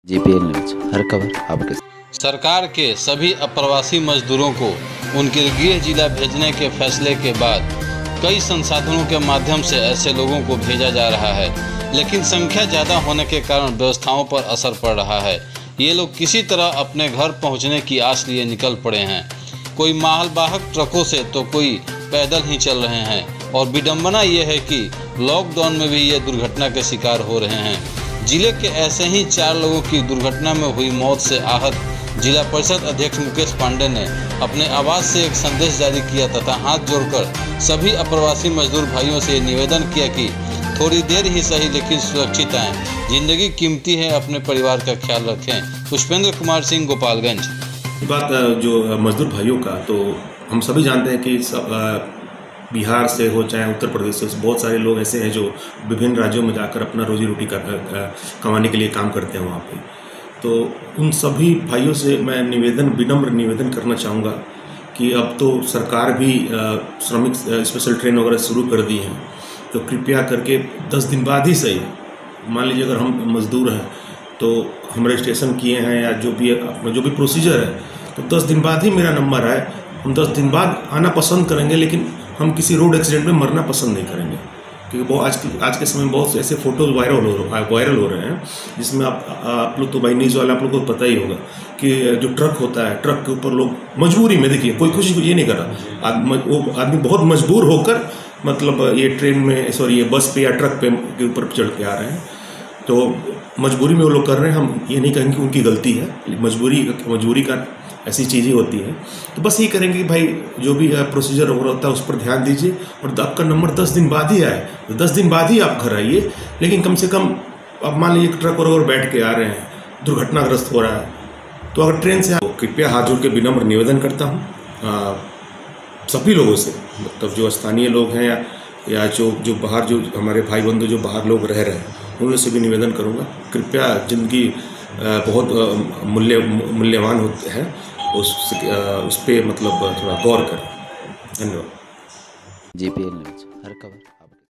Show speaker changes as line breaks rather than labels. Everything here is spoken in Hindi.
JPL न्यूज हर खबर आपके साथ।
सरकार के सभी अप्रवासी मजदूरों को उनके गृह जिला भेजने के फैसले के बाद कई संसाधनों के माध्यम से ऐसे लोगों को भेजा जा रहा है, लेकिन संख्या ज़्यादा होने के कारण व्यवस्थाओं पर असर पड़ रहा है। ये लोग किसी तरह अपने घर पहुंचने की आस लिए निकल पड़े हैं, कोई मालवाहक ट्रकों से तो कोई पैदल ही चल रहे हैं। और विडंबना ये है कि लॉकडाउन में भी ये दुर्घटना के शिकार हो रहे हैं। जिले के ऐसे ही 4 लोगों की दुर्घटना में हुई मौत से आहत जिला परिषद अध्यक्ष मुकेश पांडे ने अपने आवास से एक संदेश जारी किया तथा हाथ जोड़कर सभी अप्रवासी मजदूर भाइयों से निवेदन किया कि थोड़ी देर ही सही लेकिन सुरक्षित आएं। जिंदगी कीमती है, अपने परिवार का ख्याल रखें। पुष्पेंद्र कुमार सिंह, गोपालगंज।
बात जो मजदूर भाइयों का, तो हम सभी जानते हैं कि बिहार से हो चाहे उत्तर प्रदेश से, बहुत सारे लोग ऐसे हैं जो विभिन्न राज्यों में जाकर अपना रोजी रोटी कमाने के लिए काम करते हैं वहाँ पे। तो उन सभी भाइयों से मैं विनम्र निवेदन करना चाहूँगा कि अब तो सरकार भी श्रमिक स्पेशल ट्रेन वगैरह शुरू कर दी हैं, तो कृपया करके 10 दिन बाद ही सही, मान लीजिए अगर हम मजदूर हैं तो हम रजिस्ट्रेशन किए हैं या जो भी प्रोसीजर है, तो 10 दिन बाद ही मेरा नंबर आए। हम 10 दिन बाद आना पसंद करेंगे, लेकिन हम किसी रोड एक्सीडेंट में मरना पसंद नहीं करेंगे, क्योंकि आज के समय में बहुत से ऐसे फोटोज वायरल हो रहे हैं जिसमें आप लोग तो भाई न्यूज़ वाले आप लोग को पता ही होगा कि जो ट्रक होता है, ट्रक के ऊपर लोग मजबूरी में, देखिए कोई खुशी को ये नहीं कर रहा, वो आदमी बहुत मजबूर होकर मतलब ये ट्रेन में ये बस पे या ट्रक पे के ऊपर चढ़ के आ रहे हैं, तो मजबूरी में वो लोग कर रहे हैं। हम ये नहीं कहेंगे कि उनकी गलती है, मजबूरी का ऐसी चीज़ ही होती है। तो बस ये करेंगे कि भाई जो भी प्रोसीजर होता है उस पर ध्यान दीजिए, और आपका नंबर 10 दिन बाद ही आए, तो 10 दिन बाद ही आप घर आइए। लेकिन कम से कम अब मान लीजिए ट्रक और बैठ के आ रहे हैं, दुर्घटनाग्रस्त हो रहा है, तो अगर ट्रेन से कृपया हाथ जोड़ के विनम्र निवेदन करता हूँ सभी लोगों से, मतलब जो स्थानीय लोग हैं या जो बाहर जो हमारे भाई बंधु जो बाहर लोग रह रहे हैं, उनसे भी निवेदन करूँगा, कृपया जिंदगी बहुत मूल्यवान होते हैं, उस पे मतलब थोड़ा गौर करें। धन्यवाद।
JPL न्यूज हर खबर।